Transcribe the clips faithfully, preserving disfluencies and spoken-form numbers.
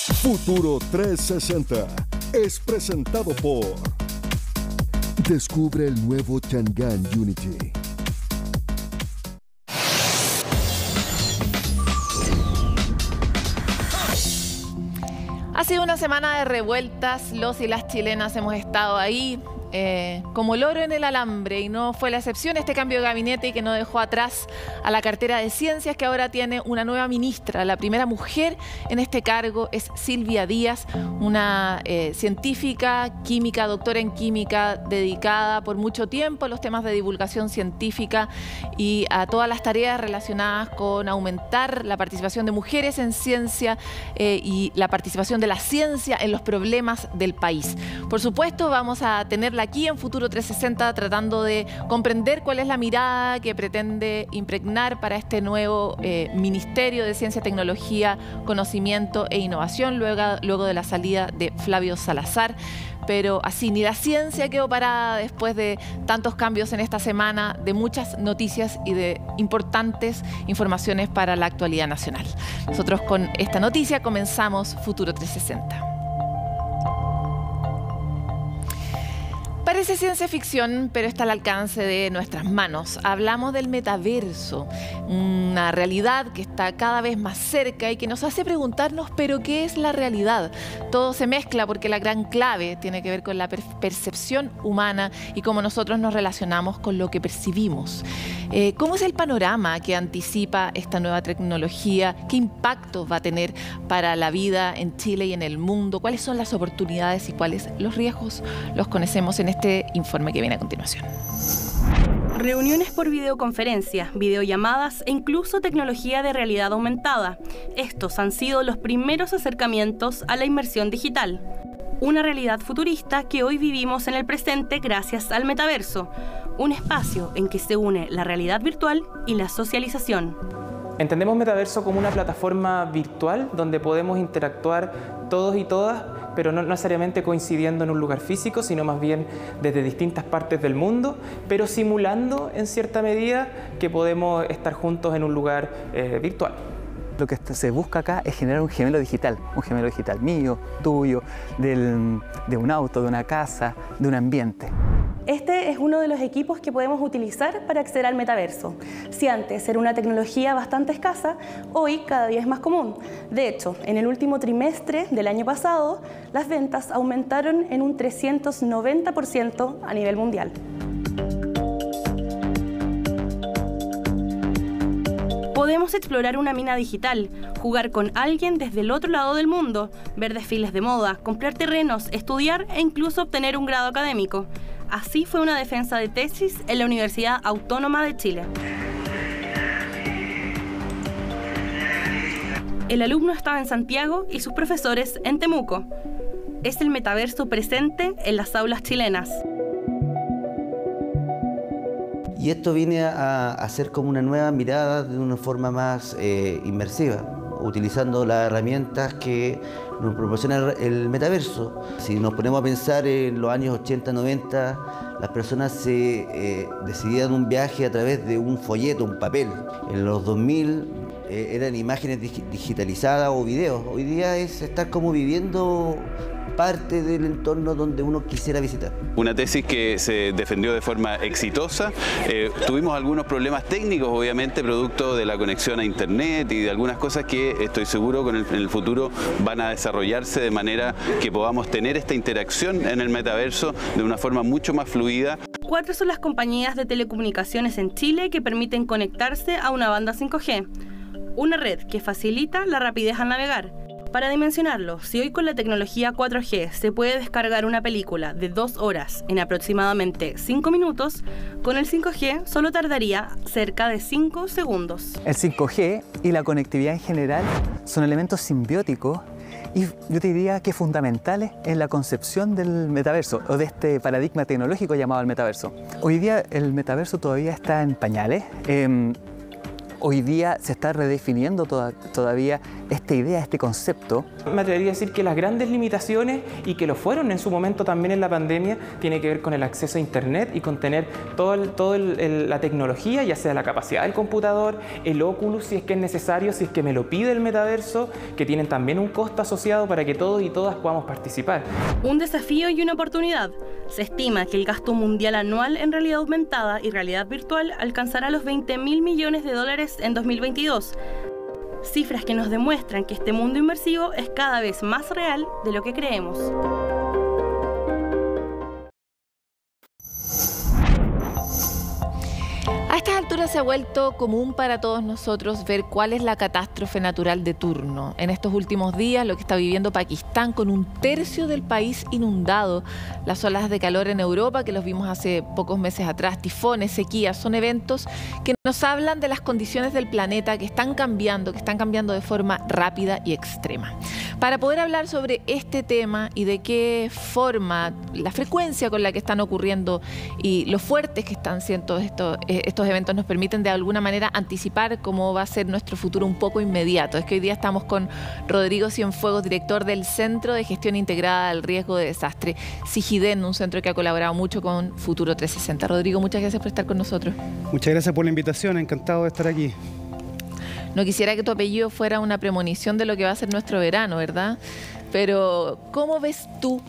Futuro trescientos sesenta es presentado por... Descubre el nuevo Chang'an Unity. Ha sido una semana de revueltas, los y las chilenas hemos estado ahí eh, como loro en el alambre y no fue la excepción este cambio de gabinete que no dejó atrás a la cartera de Ciencias, que ahora tiene una nueva ministra. La primera mujer en este cargo es Silvia Díaz, una eh, científica, química, doctora en química, dedicada por mucho tiempo a los temas de divulgación científica y a todas las tareas relacionadas con aumentar la participación de mujeres en ciencia eh, y la participación de la ciencia en los problemas del país. Por supuesto, vamos a tenerla aquí en Futuro trescientos sesenta tratando de comprender cuál es la mirada que pretende impregnar para este nuevo eh, Ministerio de Ciencia, Tecnología, Conocimiento e Innovación luego, luego de la salida de Flavio Salazar. Pero así, ni la ciencia quedó parada después de tantos cambios en esta semana, de muchas noticias y de importantes informaciones para la actualidad nacional. Nosotros con esta noticia comenzamos Futuro trescientos sesenta. Parece ciencia ficción, pero está al alcance de nuestras manos. Hablamos del metaverso, una realidad que está cada vez más cerca y que nos hace preguntarnos, ¿pero qué es la realidad? Todo se mezcla porque la gran clave tiene que ver con la per percepción humana y cómo nosotros nos relacionamos con lo que percibimos. Eh, ¿Cómo es el panorama que anticipa esta nueva tecnología? ¿Qué impactos va a tener para la vida en Chile y en el mundo? ¿Cuáles son las oportunidades y cuáles los riesgos? Los conocemos en este informe que viene a continuación. Reuniones por videoconferencia, videollamadas e incluso tecnología de realidad aumentada. Estos han sido los primeros acercamientos a la inmersión digital. Una realidad futurista que hoy vivimos en el presente gracias al metaverso, un espacio en que se une la realidad virtual y la socialización. Entendemos metaverso como una plataforma virtual donde podemos interactuar todos y todas, pero no necesariamente coincidiendo en un lugar físico, sino más bien desde distintas partes del mundo, pero simulando en cierta medida que podemos estar juntos en un lugar eh, virtual. Lo que se busca acá es generar un gemelo digital, un gemelo digital mío, tuyo, del, de un auto, de una casa, de un ambiente. Este es uno de los equipos que podemos utilizar para acceder al metaverso. Si antes era una tecnología bastante escasa, hoy cada día es más común. De hecho, en el último trimestre del año pasado, las ventas aumentaron en un trescientos noventa por ciento a nivel mundial. Podemos explorar una mina digital, jugar con alguien desde el otro lado del mundo, ver desfiles de moda, comprar terrenos, estudiar e incluso obtener un grado académico. Así fue una defensa de tesis en la Universidad Autónoma de Chile. El alumno estaba en Santiago y sus profesores en Temuco. Es el metaverso presente en las aulas chilenas. Y esto viene a, a ser como una nueva mirada de una forma más eh, inmersiva, utilizando las herramientas que nos proporciona el metaverso. Si nos ponemos a pensar en los años ochenta, noventa, las personas se eh, decidían un viaje a través de un folleto, un papel. En los dos mil eh, eran imágenes dig digitalizadas o videos. Hoy día es estar como viviendo parte del entorno donde uno quisiera visitar. Una tesis que se defendió de forma exitosa. Eh, tuvimos algunos problemas técnicos, obviamente, producto de la conexión a internet y de algunas cosas que estoy seguro con el, en el futuro van a desarrollarse de manera que podamos tener esta interacción en el metaverso de una forma mucho más fluida. Cuatro son las compañías de telecomunicaciones en Chile que permiten conectarse a una banda cinco G, una red que facilita la rapidez al navegar. Para dimensionarlo, si hoy con la tecnología cuatro G se puede descargar una película de dos horas en aproximadamente cinco minutos, con el cinco G solo tardaría cerca de cinco segundos. El cinco G y la conectividad en general son elementos simbióticos y yo te diría que fundamentales en la concepción del metaverso o de este paradigma tecnológico llamado el metaverso. Hoy día el metaverso todavía está en pañales. Eh, hoy día se está redefiniendo toda, todavía esta idea, este concepto. Me atrevería a decir que las grandes limitaciones, y que lo fueron en su momento también en la pandemia, tiene que ver con el acceso a Internet y con tener toda todo el, el, la tecnología, ya sea la capacidad del computador, el Oculus si es que es necesario, si es que me lo pide el metaverso, que tienen también un costo asociado para que todos y todas podamos participar. Un desafío y una oportunidad. Se estima que el gasto mundial anual en realidad aumentada y realidad virtual alcanzará los veinte mil millones de dólares en dos mil veintidós. Cifras que nos demuestran que este mundo inmersivo es cada vez más real de lo que creemos. A estas alturas se ha vuelto común para todos nosotros ver cuál es la catástrofe natural de turno. En estos últimos días, lo que está viviendo Pakistán, con un tercio del país inundado, las olas de calor en Europa, que los vimos hace pocos meses atrás, tifones, sequías, son eventos que nos hablan de las condiciones del planeta que están cambiando, que están cambiando de forma rápida y extrema. Para poder hablar sobre este tema y de qué forma, la frecuencia con la que están ocurriendo y lo fuertes que están siendo estos, estos eventos nos permiten de alguna manera anticipar cómo va a ser nuestro futuro un poco inmediato. Es que hoy día estamos con Rodrigo Cienfuegos, director del Centro de Gestión Integrada del Riesgo de Desastre, SIGIDEN, un centro que ha colaborado mucho con Futuro trescientos sesenta. Rodrigo, muchas gracias por estar con nosotros. Muchas gracias por la invitación, encantado de estar aquí. No quisiera que tu apellido fuera una premonición de lo que va a ser nuestro verano, ¿verdad? Pero, ¿cómo ves tú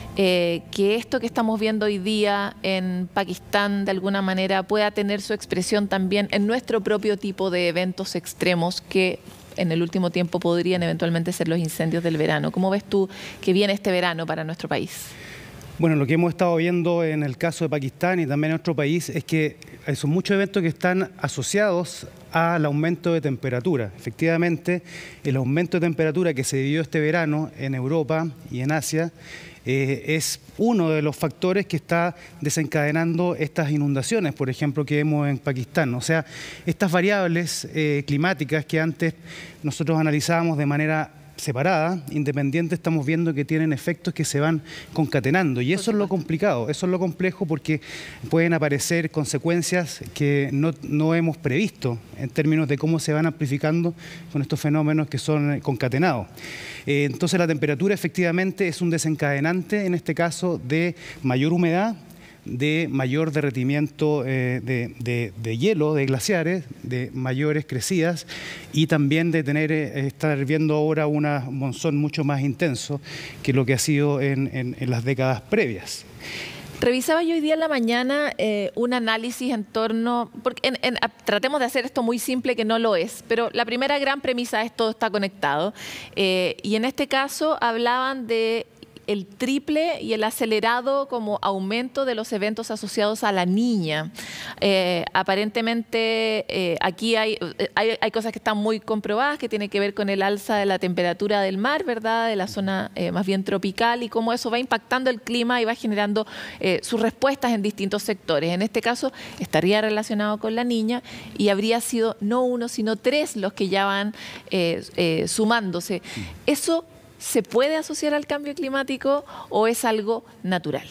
eh, que esto que estamos viendo hoy día en Pakistán, de alguna manera, pueda tener su expresión también en nuestro propio tipo de eventos extremos que en el último tiempo podrían eventualmente ser los incendios del verano? ¿Cómo ves tú que viene este verano para nuestro país? Bueno, lo que hemos estado viendo en el caso de Pakistán y también en nuestro país es que son muchos eventos que están asociados al aumento de temperatura. Efectivamente, el aumento de temperatura que se vivió este verano en Europa y en Asia eh, es uno de los factores que está desencadenando estas inundaciones, por ejemplo, que vemos en Pakistán. O sea, estas variables eh, climáticas que antes nosotros analizábamos de manera separada, independiente, estamos viendo que tienen efectos que se van concatenando, y eso es lo complicado, eso es lo complejo, porque pueden aparecer consecuencias que no, no hemos previsto en términos de cómo se van amplificando con estos fenómenos que son concatenados. Eh, entonces la temperatura efectivamente es un desencadenante, en este caso, de mayor humedad, de mayor derretimiento eh, de, de, de hielo, de glaciares, de mayores crecidas, y también de tener eh, estar viendo ahora un monzón mucho más intenso que lo que ha sido en, en, en las décadas previas. Revisaba yo hoy día en la mañana eh, un análisis en torno, porque en, en, tratemos de hacer esto muy simple, que no lo es, pero la primera gran premisa es todo está conectado, eh, y en este caso hablaban de el triple y el acelerado como aumento de los eventos asociados a la niña. Eh, aparentemente eh, aquí hay, hay, hay cosas que están muy comprobadas, que tienen que ver con el alza de la temperatura del mar, ¿verdad?, de la zona eh, más bien tropical, y cómo eso va impactando el clima y va generando eh, sus respuestas en distintos sectores. En este caso estaría relacionado con la niña, y habría sido no uno, sino tres los que ya van eh, eh, sumándose. Eso ¿se puede asociar al cambio climático o es algo natural?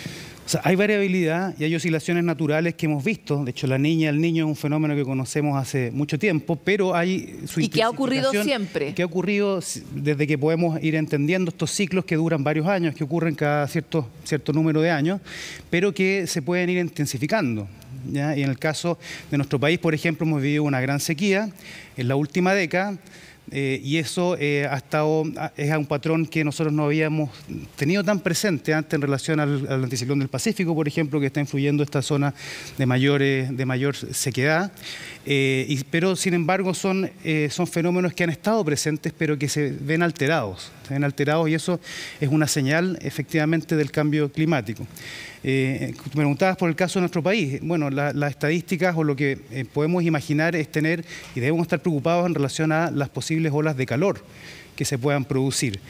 O sea, hay variabilidad y hay oscilaciones naturales que hemos visto. De hecho, la niña, el niño es un fenómeno que conocemos hace mucho tiempo, pero hay su ¿Y que ha ocurrido siempre? Que ha ocurrido desde que podemos ir entendiendo estos ciclos que duran varios años, que ocurren cada cierto, cierto número de años, pero que se pueden ir intensificando, ¿ya? Y en el caso de nuestro país, por ejemplo, hemos vivido una gran sequía en la última década. Eh, y eso eh, ha estado, es un patrón que nosotros no habíamos tenido tan presente antes en relación al, al anticiclón del Pacífico, por ejemplo, que está influyendo esta zona de mayor, eh, de mayor sequedad. Eh, y, pero, sin embargo, son, eh, son fenómenos que han estado presentes, pero que se ven alterados. Se ven alterados, y eso es una señal, efectivamente, del cambio climático. Eh, tú preguntabas por el caso de nuestro país. Bueno, la, las estadísticas o lo que eh, podemos imaginar es tener, y debemos estar preocupados en relación a las posibles olas de calor que se puedan producir.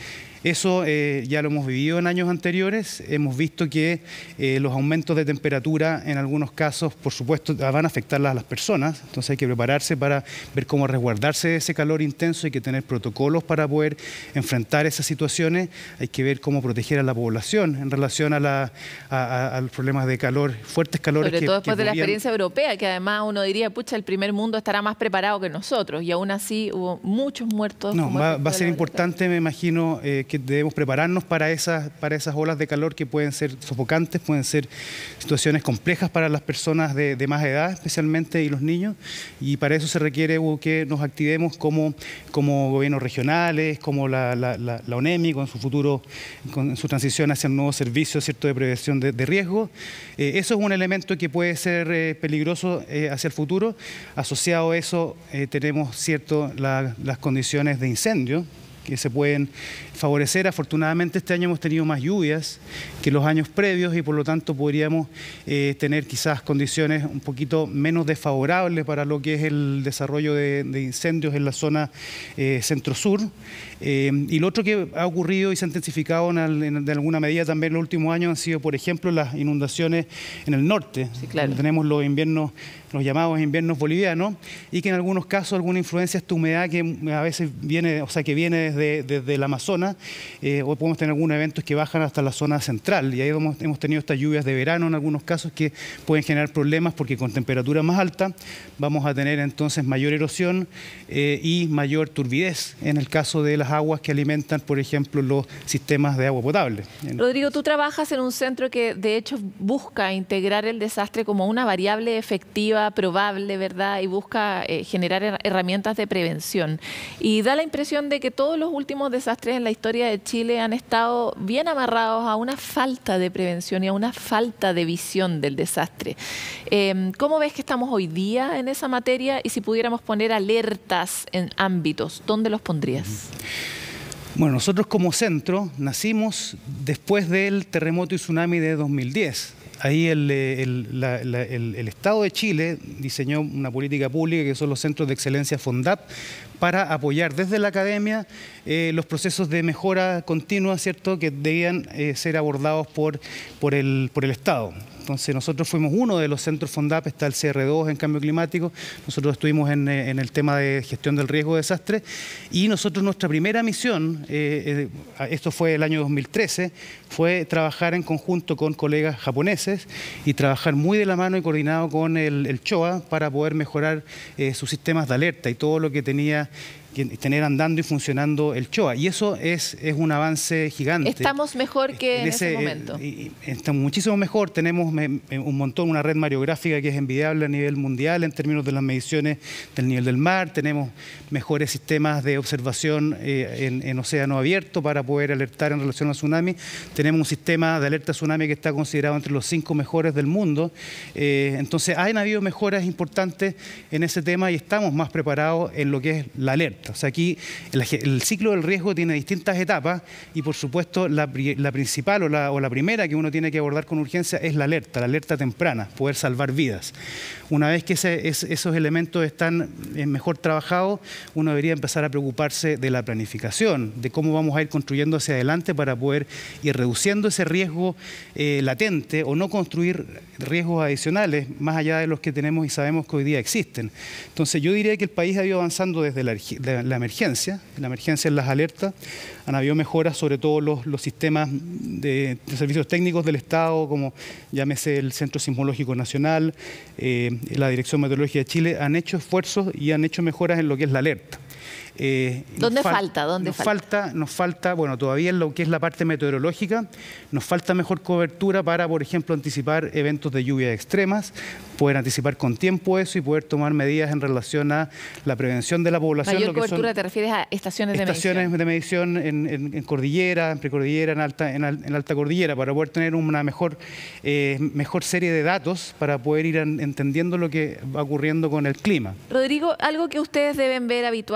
Eso eh, ya lo hemos vivido en años anteriores, hemos visto que eh, los aumentos de temperatura en algunos casos, por supuesto, van a afectar a las personas, entonces hay que prepararse para ver cómo resguardarse de ese calor intenso, hay que tener protocolos para poder enfrentar esas situaciones, hay que ver cómo proteger a la población en relación a, la, a, a, a los problemas de calor, fuertes calores. Sobre que, todo después que de la podrían... experiencia europea, que además uno diría, pucha, el primer mundo estará más preparado que nosotros, y aún así hubo muchos muertos. No, va, va a ser importante, me imagino, eh, que debemos prepararnos para esas, para esas olas de calor que pueden ser sofocantes, pueden ser situaciones complejas para las personas de, de más edad, especialmente, y los niños, y para eso se requiere que nos activemos como, como gobiernos regionales, como la, la, la, la ONEMI, con su futuro, con su transición hacia el nuevo servicio, ¿cierto?, de prevención de, de riesgo. Eh, eso es un elemento que puede ser eh, peligroso eh, hacia el futuro. Asociado a eso eh, tenemos, ¿cierto?, la, las condiciones de incendio que se pueden favorecer. Afortunadamente este año hemos tenido más lluvias que los años previos y por lo tanto podríamos eh, tener quizás condiciones un poquito menos desfavorables para lo que es el desarrollo de, de incendios en la zona eh, centro-sur. Eh, y lo otro que ha ocurrido y se ha intensificado en, en, de alguna medida también en los últimos años han sido, por ejemplo, las inundaciones en el norte. Sí, claro. Tenemos los inviernos, los llamados inviernos bolivianos, y que en algunos casos alguna influencia esta humedad que a veces viene, o sea, que viene desde, desde el Amazonas, eh, o podemos tener algunos eventos que bajan hasta la zona central, y ahí hemos, hemos tenido estas lluvias de verano en algunos casos que pueden generar problemas porque con temperaturas más altas vamos a tener entonces mayor erosión eh, y mayor turbidez en el caso de las aguas que alimentan, por ejemplo, los sistemas de agua potable. Rodrigo, tú trabajas en un centro que de hecho busca integrar el desastre como una variable efectiva, probable, ¿verdad? Y busca eh, generar herramientas de prevención. Y da la impresión de que todos los últimos desastres en la historia de Chile han estado bien amarrados a una falta de prevención y a una falta de visión del desastre. Eh, ¿Cómo ves que estamos hoy día en esa materia? Y si pudiéramos poner alertas en ámbitos, ¿dónde los pondrías? Bueno, nosotros como centro nacimos después del terremoto y tsunami de dos mil diez. Ahí el, el, la, la, el, el Estado de Chile diseñó una política pública que son los centros de excelencia FONDAP para apoyar desde la academia eh, los procesos de mejora continua, ¿cierto?, que debían eh, ser abordados por, por, el, por el Estado. Entonces nosotros fuimos uno de los centros FONDAP, está el C R dos en cambio climático, nosotros estuvimos en, en el tema de gestión del riesgo de desastre, y nosotros nuestra primera misión, eh, eh, esto fue el año dos mil trece, fue trabajar en conjunto con colegas japoneses y trabajar muy de la mano y coordinado con el, el CHOA para poder mejorar eh, sus sistemas de alerta y todo lo que tenía que tener andando y funcionando el CHOA. Y eso es, es un avance gigante. Estamos mejor que en, en ese, ese momento. Eh, estamos muchísimo mejor. Tenemos me, un montón, una red mareográfica que es envidiable a nivel mundial en términos de las mediciones del nivel del mar. Tenemos mejores sistemas de observación eh, en, en océano abierto para poder alertar en relación al tsunami. Tenemos un sistema de alerta tsunami que está considerado entre los cinco mejores del mundo. Eh, entonces, han habido mejoras importantes en ese tema y estamos más preparados en lo que es la alerta. O sea, aquí el, el ciclo del riesgo tiene distintas etapas y, por supuesto, la, la principal o la, o la primera que uno tiene que abordar con urgencia es la alerta, la alerta temprana, poder salvar vidas. Una vez que ese, es, esos elementos están mejor trabajados, uno debería empezar a preocuparse de la planificación, de cómo vamos a ir construyendo hacia adelante para poder ir reduciendo ese riesgo eh, latente o no construir riesgos adicionales más allá de los que tenemos y sabemos que hoy día existen. Entonces, yo diría que el país ha ido avanzando desde la, la, la emergencia, la emergencia en las alertas, han habido mejoras sobre todo los, los sistemas de, de servicios técnicos del Estado, como llámese el Centro Sismológico Nacional, eh, la Dirección Meteorológica de Chile, han hecho esfuerzos y han hecho mejoras en lo que es la alerta. Eh, ¿Dónde fal falta? ¿Dónde nos falta? falta? Nos falta, bueno, todavía en lo que es la parte meteorológica, nos falta mejor cobertura para, por ejemplo, anticipar eventos de lluvias extremas, poder anticipar con tiempo eso y poder tomar medidas en relación a la prevención de la población. Mayor lo que cobertura, son ¿te refieres a estaciones de estaciones medición? de medición en, en, en cordillera, en precordillera, en alta, en, en alta cordillera, para poder tener una mejor, eh, mejor serie de datos para poder ir en, entendiendo lo que va ocurriendo con el clima. Rodrigo, algo que ustedes deben ver habitualmente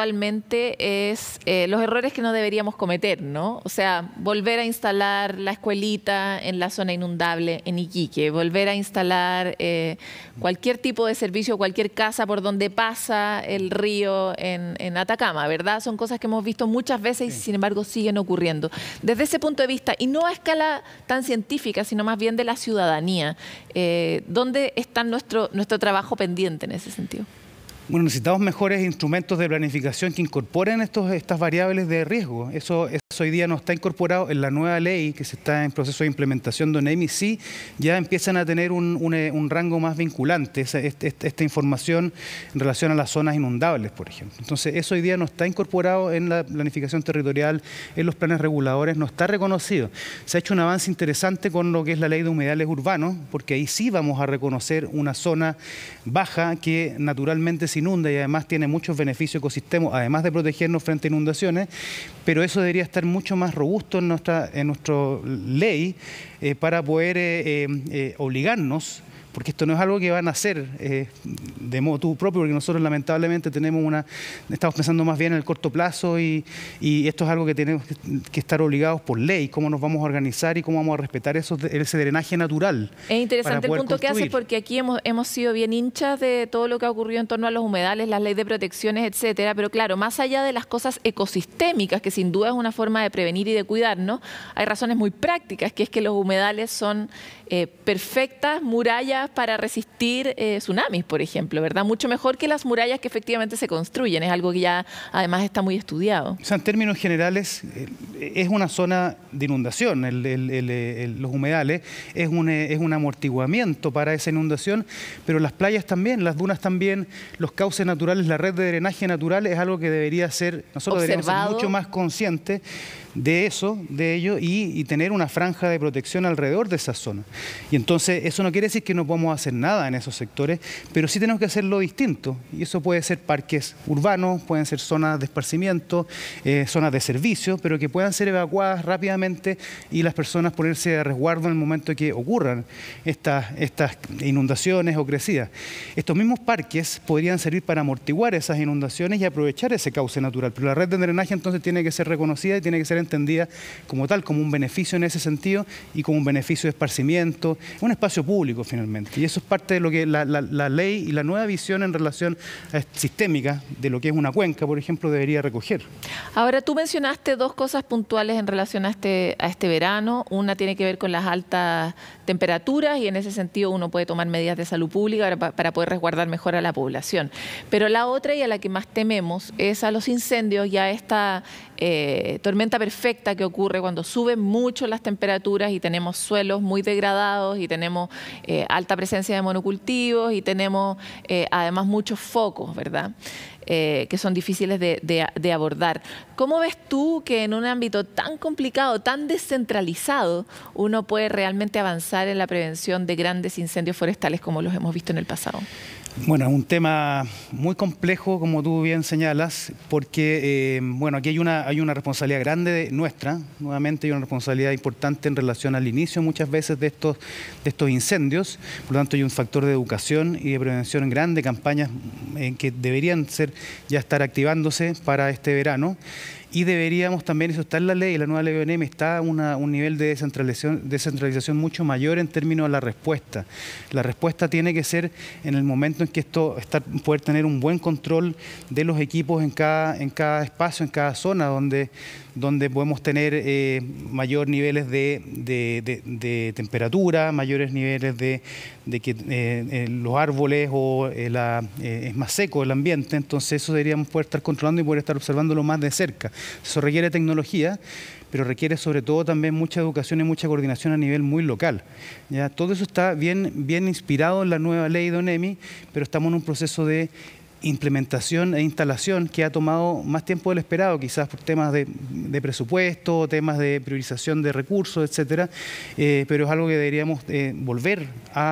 mente es eh, los errores que no deberíamos cometer, ¿no? O sea, volver a instalar la escuelita en la zona inundable en Iquique, volver a instalar eh, cualquier tipo de servicio, cualquier casa por donde pasa el río en, en Atacama, ¿verdad? Son cosas que hemos visto muchas veces y sin embargo siguen ocurriendo. Desde ese punto de vista, y no a escala tan científica, sino más bien de la ciudadanía, eh, ¿dónde está nuestro, nuestro trabajo pendiente en ese sentido? Bueno, necesitamos mejores instrumentos de planificación que incorporen estos, estas variables de riesgo. Eso, eso hoy día no está incorporado en la nueva ley que se está en proceso de implementación de ONEMI. Sí, ya empiezan a tener un, un, un rango más vinculante, esta, esta, esta información en relación a las zonas inundables, por ejemplo. Entonces, eso hoy día no está incorporado en la planificación territorial, en los planes reguladores, no está reconocido. Se ha hecho un avance interesante con lo que es la ley de humedales urbanos, porque ahí sí vamos a reconocer una zona baja que naturalmente se inunda y además tiene muchos beneficios ecosistémicos, además de protegernos frente a inundaciones, pero eso debería estar mucho más robusto en nuestra, en nuestra ley eh, para poder eh, eh, obligarnos, porque esto no es algo que van a hacer eh, de modo propio, porque nosotros lamentablemente tenemos una, estamos pensando más bien en el corto plazo y, y esto es algo que tenemos que, que estar obligados por ley, cómo nos vamos a organizar y cómo vamos a respetar esos, ese drenaje natural. Es interesante el punto que hace, porque aquí hemos, hemos sido bien hinchas de todo lo que ha ocurrido en torno a los humedales, las leyes de protecciones, etcétera, pero claro, más allá de las cosas ecosistémicas, que sin duda es una forma de prevenir y de cuidarnos, hay razones muy prácticas, que es que los humedales son eh, perfectas murallas para resistir eh, tsunamis, por ejemplo, ¿verdad? Mucho mejor que las murallas que efectivamente se construyen, es algo que ya además está muy estudiado. O sea, en términos generales, eh, es una zona de inundación, el, el, el, el, los humedales, es un, es un amortiguamiento para esa inundación, pero las playas también, las dunas también, los cauces naturales, la red de drenaje natural es algo que debería ser, nosotros observado, deberíamos ser mucho más conscientes de eso, de ello, y, y tener una franja de protección alrededor de esa zona. Y entonces, eso no quiere decir que no podamos hacer nada en esos sectores, pero sí tenemos que hacerlo distinto. Y eso puede ser parques urbanos, pueden ser zonas de esparcimiento, eh, zonas de servicio, pero que puedan ser evacuadas rápidamente y las personas ponerse a resguardo en el momento que ocurran estas, estas inundaciones o crecidas. Estos mismos parques podrían servir para amortiguar esas inundaciones y aprovechar ese cauce natural, pero la red de drenaje entonces tiene que ser reconocida y tiene que ser entendida como tal, como un beneficio en ese sentido y como un beneficio de esparcimiento, un espacio público finalmente. Y eso es parte de lo que la, la, la ley y la nueva visión en relación a, sistémica de lo que es una cuenca, por ejemplo, debería recoger. Ahora, tú mencionaste dos cosas puntuales en relación a este, a este verano. Una tiene que ver con las altas temperaturas y en ese sentido uno puede tomar medidas de salud pública para, para poder resguardar mejor a la población. Pero la otra y a la que más tememos es a los incendios y a esta eh, tormenta perfecta que ocurre cuando suben mucho las temperaturas y tenemos suelos muy degradados y tenemos eh, alta presencia de monocultivos y tenemos eh, además muchos focos, ¿verdad? Eh, que son difíciles de, de, de abordar. ¿Cómo ves tú que en un ámbito tan complicado, tan descentralizado, uno puede realmente avanzar en la prevención de grandes incendios forestales como los hemos visto en el pasado? Bueno, es un tema muy complejo, como tú bien señalas, porque eh, bueno, aquí hay una, hay una responsabilidad grande de, nuestra, nuevamente hay una responsabilidad importante en relación al inicio muchas veces de estos, de estos incendios, por lo tanto hay un factor de educación y de prevención grande, campañas eh, que deberían ser ya estar activándose para este verano. Y deberíamos también, eso está en la ley, la nueva ley de ONEMI, está una, un nivel de descentralización, descentralización mucho mayor en términos de la respuesta. La respuesta tiene que ser en el momento en que esto, está, poder tener un buen control de los equipos en cada, en cada espacio, en cada zona, donde, donde podemos tener eh, mayor niveles de, de, de, de temperatura, mayores niveles de, de que eh, eh, los árboles o eh, la, eh, es más seco el ambiente, entonces eso deberíamos poder estar controlando y poder estar observándolo más de cerca. Eso requiere tecnología, pero requiere sobre todo también mucha educación y mucha coordinación a nivel muy local. ¿Ya? Todo eso está bien, bien inspirado en la nueva ley de ONEMI, pero estamos en un proceso de implementación e instalación que ha tomado más tiempo del esperado, quizás por temas de, de presupuesto, temas de priorización de recursos, etcétera, eh, pero es algo que deberíamos eh, volver a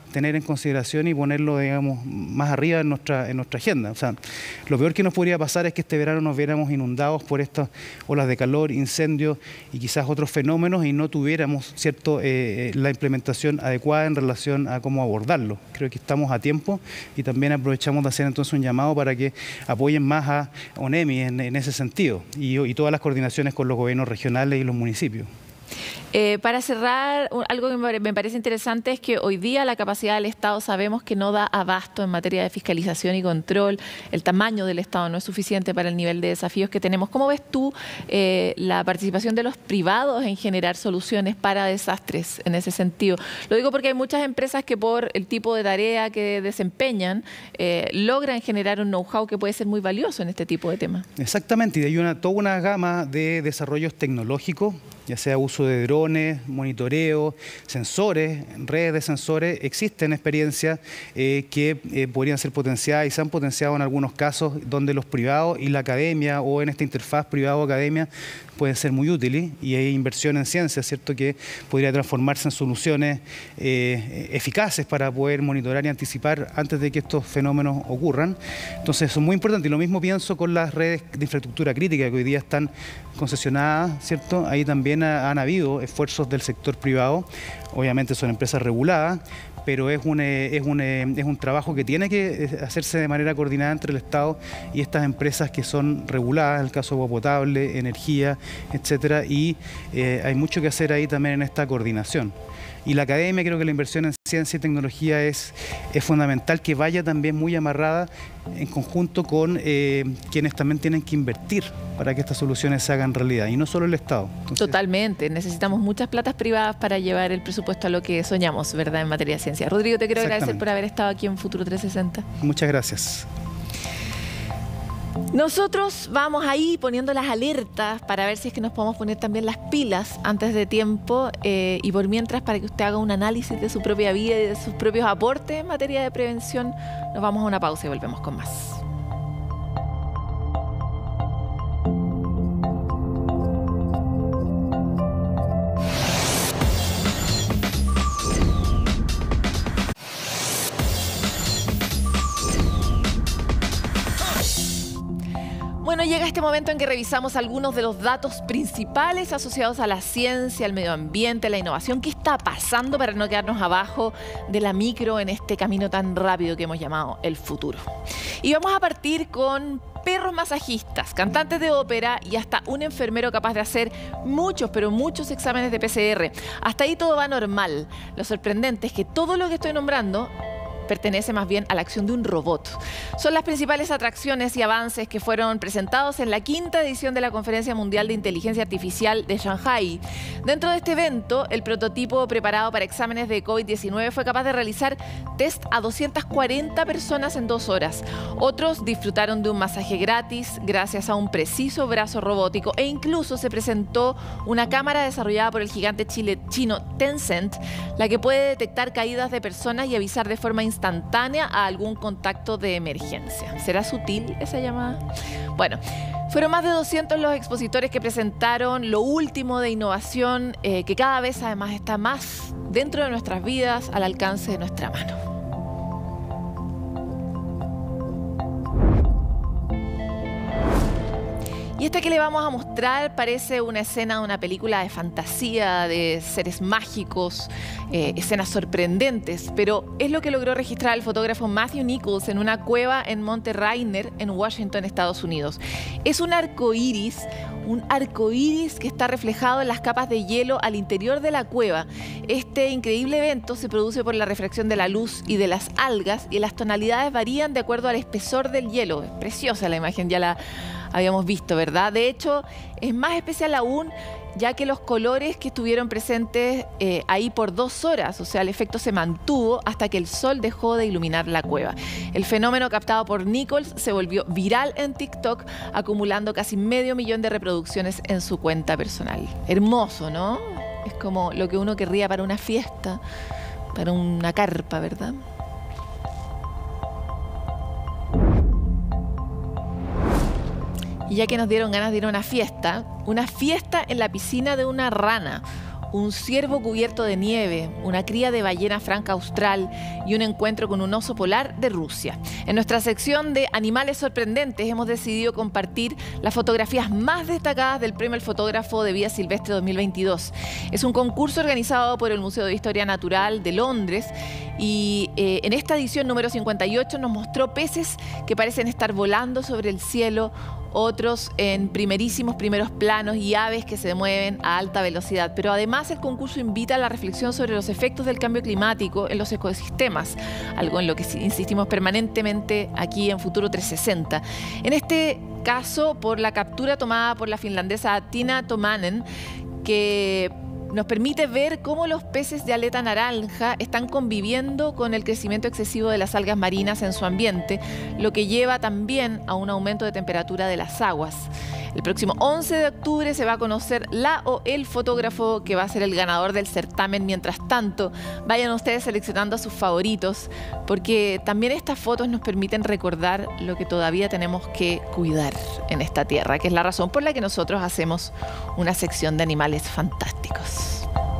tener en consideración y ponerlo, digamos, más arriba en nuestra, en nuestra agenda. O sea, lo peor que nos podría pasar es que este verano nos viéramos inundados por estas olas de calor, incendios y quizás otros fenómenos y no tuviéramos, ¿cierto?, eh, la implementación adecuada en relación a cómo abordarlo. Creo que estamos a tiempo y también aprovechamos de hacer entonces un llamado para que apoyen más a ONEMI en, en ese sentido y, y todas las coordinaciones con los gobiernos regionales y los municipios. Eh, para cerrar, algo que me parece interesante es que hoy día la capacidad del Estado sabemos que no da abasto en materia de fiscalización y control. El tamaño del Estado no es suficiente para el nivel de desafíos que tenemos. ¿Cómo ves tú eh, la participación de los privados en generar soluciones para desastres en ese sentido? Lo digo porque hay muchas empresas que por el tipo de tarea que desempeñan eh, logran generar un know-how que puede ser muy valioso en este tipo de temas. Exactamente, y hay una, toda una gama de desarrollos tecnológicos, ya sea uso de drones, monitoreo, sensores, redes de sensores. Existen experiencias eh, que eh, podrían ser potenciadas y se han potenciado en algunos casos donde los privados y la academia o en esta interfaz privado-academia pueden ser muy útiles y hay inversión en ciencia, ¿cierto?, que podría transformarse en soluciones eh, eficaces para poder monitorar y anticipar antes de que estos fenómenos ocurran. Entonces, eso es muy importante y lo mismo pienso con las redes de infraestructura crítica que hoy día están concesionadas, ¿cierto? Ahí también ha, han habido esfuerzos del sector privado, obviamente son empresas reguladas, pero es un, es, un, es un trabajo que tiene que hacerse de manera coordinada entre el Estado y estas empresas que son reguladas, en el caso de agua potable, energía, etcétera, y eh, hay mucho que hacer ahí también en esta coordinación. Y la academia, creo que la inversión en ciencia y tecnología es, es fundamental que vaya también muy amarrada en conjunto con eh, quienes también tienen que invertir para que estas soluciones se hagan realidad, y no solo el Estado. Entonces, totalmente, necesitamos muchas platas privadas para llevar el presupuesto a lo que soñamos, ¿verdad?, en materia de ciencia. Rodrigo, te quiero agradecer por haber estado aquí en Futuro trescientos sesenta. Muchas gracias. Nosotros vamos ahí poniendo las alertas para ver si es que nos podemos poner también las pilas antes de tiempo eh, y por mientras, para que usted haga un análisis de su propia vida y de sus propios aportes en materia de prevención, nos vamos a una pausa y volvemos con más. Bueno, llega este momento en que revisamos algunos de los datos principales asociados a la ciencia, al medio ambiente, a la innovación. ¿Qué está pasando para no quedarnos abajo de la micro en este camino tan rápido que hemos llamado el futuro? Y vamos a partir con perros masajistas, cantantes de ópera y hasta un enfermero capaz de hacer muchos, pero muchos exámenes de P C R. Hasta ahí todo va normal. Lo sorprendente es que todo lo que estoy nombrando pertenece más bien a la acción de un robot. Son las principales atracciones y avances que fueron presentados en la quinta edición de la Conferencia Mundial de Inteligencia Artificial de Shanghái. Dentro de este evento, el prototipo preparado para exámenes de COVID diecinueve fue capaz de realizar test a doscientas cuarenta personas en dos horas. Otros disfrutaron de un masaje gratis gracias a un preciso brazo robótico, e incluso se presentó una cámara desarrollada por el gigante chile, chino Tencent, la que puede detectar caídas de personas y avisar de forma instantánea instantánea a algún contacto de emergencia. ¿Será sutil esa llamada? Bueno, fueron más de doscientos los expositores que presentaron lo último de innovación eh, que cada vez además está más dentro de nuestras vidas, al alcance de nuestra mano. Y esta que le vamos a mostrar parece una escena de una película de fantasía, de seres mágicos, eh, escenas sorprendentes, pero es lo que logró registrar el fotógrafo Matthew Nichols en una cueva en Monte Rainier, en Washington, Estados Unidos. Es un arco iris, un arco iris que está reflejado en las capas de hielo al interior de la cueva. Este increíble evento se produce por la refracción de la luz y de las algas, y las tonalidades varían de acuerdo al espesor del hielo. Es preciosa la imagen, ya la habíamos visto, ¿verdad? De hecho, es más especial aún, ya que los colores que estuvieron presentes eh, ahí por dos horas, o sea, el efecto se mantuvo hasta que el sol dejó de iluminar la cueva. El fenómeno captado por Nichols se volvió viral en TikTok, acumulando casi medio millón de reproducciones en su cuenta personal. Hermoso, ¿no? Es como lo que uno querría para una fiesta, para una carpa, ¿verdad? Y ya que nos dieron ganas de ir a una fiesta, una fiesta en la piscina de una rana. un ciervo cubierto de nieve, una cría de ballena franca austral y un encuentro con un oso polar de Rusia. En nuestra sección de Animales Sorprendentes hemos decidido compartir las fotografías más destacadas del Premio al Fotógrafo de Vida Silvestre dos mil veintidós. Es un concurso organizado por el Museo de Historia Natural de Londres y eh, en esta edición número cincuenta y ocho nos mostró peces que parecen estar volando sobre el cielo, otros en primerísimos primeros planos y aves que se mueven a alta velocidad. Pero además el concurso invita a la reflexión sobre los efectos del cambio climático en los ecosistemas, algo en lo que insistimos permanentemente aquí en Futuro trescientos sesenta. En este caso, por la captura tomada por la finlandesa Tina Tomanen, que nos permite ver cómo los peces de aleta naranja están conviviendo con el crecimiento excesivo de las algas marinas en su ambiente, lo que lleva también a un aumento de temperatura de las aguas. El próximo once de octubre se va a conocer la o el fotógrafo que va a ser el ganador del certamen. Mientras tanto, vayan ustedes seleccionando a sus favoritos, porque también estas fotos nos permiten recordar lo que todavía tenemos que cuidar en esta tierra, que es la razón por la que nosotros hacemos una sección de animales fantásticos.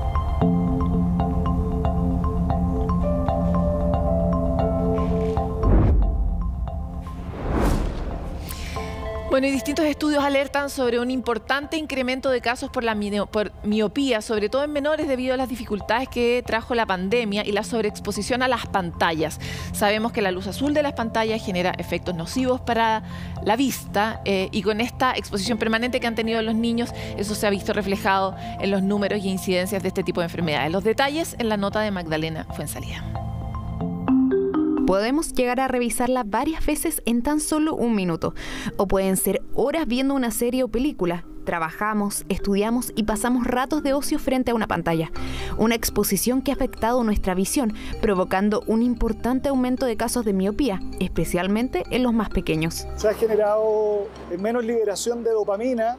Bueno, y distintos estudios alertan sobre un importante incremento de casos por la por miopía, sobre todo en menores debido a las dificultades que trajo la pandemia y la sobreexposición a las pantallas. Sabemos que la luz azul de las pantallas genera efectos nocivos para la vista eh, y con esta exposición permanente que han tenido los niños, eso se ha visto reflejado en los números y incidencias de este tipo de enfermedades. Los detalles en la nota de Magdalena Fuenzalía. Podemos llegar a revisarla varias veces en tan solo un minuto, o pueden ser horas viendo una serie o película. Trabajamos, estudiamos y pasamos ratos de ocio frente a una pantalla. Una exposición que ha afectado nuestra visión, provocando un importante aumento de casos de miopía, especialmente en los más pequeños. Se ha generado menos liberación de dopamina,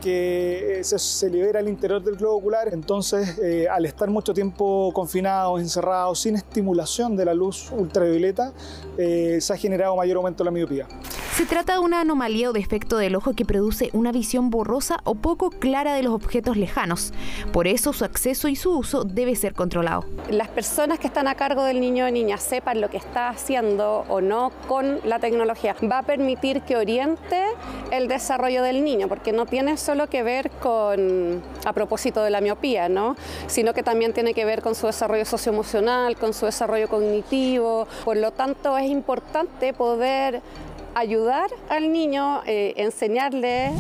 que se, se libera al interior del globo ocular. Entonces, eh, al estar mucho tiempo confinados, encerrados, sin estimulación de la luz ultravioleta, eh, se ha generado mayor aumento de la miopía. Se trata de una anomalía o defecto del ojo que produce una visión borrosa o poco clara de los objetos lejanos. Por eso su acceso y su uso debe ser controlado. Las personas que están a cargo del niño o niña sepan lo que está haciendo o no con la tecnología. Va a permitir que oriente el desarrollo del niño, porque no tiene solo que ver con, a propósito de la miopía, ¿no? Sino que también tiene que ver con su desarrollo socioemocional, con su desarrollo cognitivo. Por lo tanto, es importante poder ayudar al niño, eh, enseñarle.